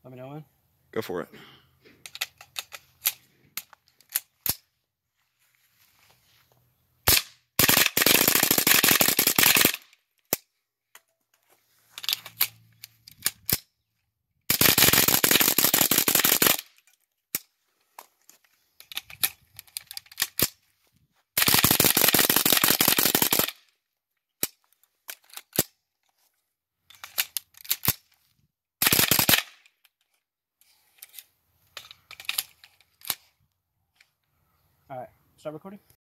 Let me know when. Go for it. All right, start recording.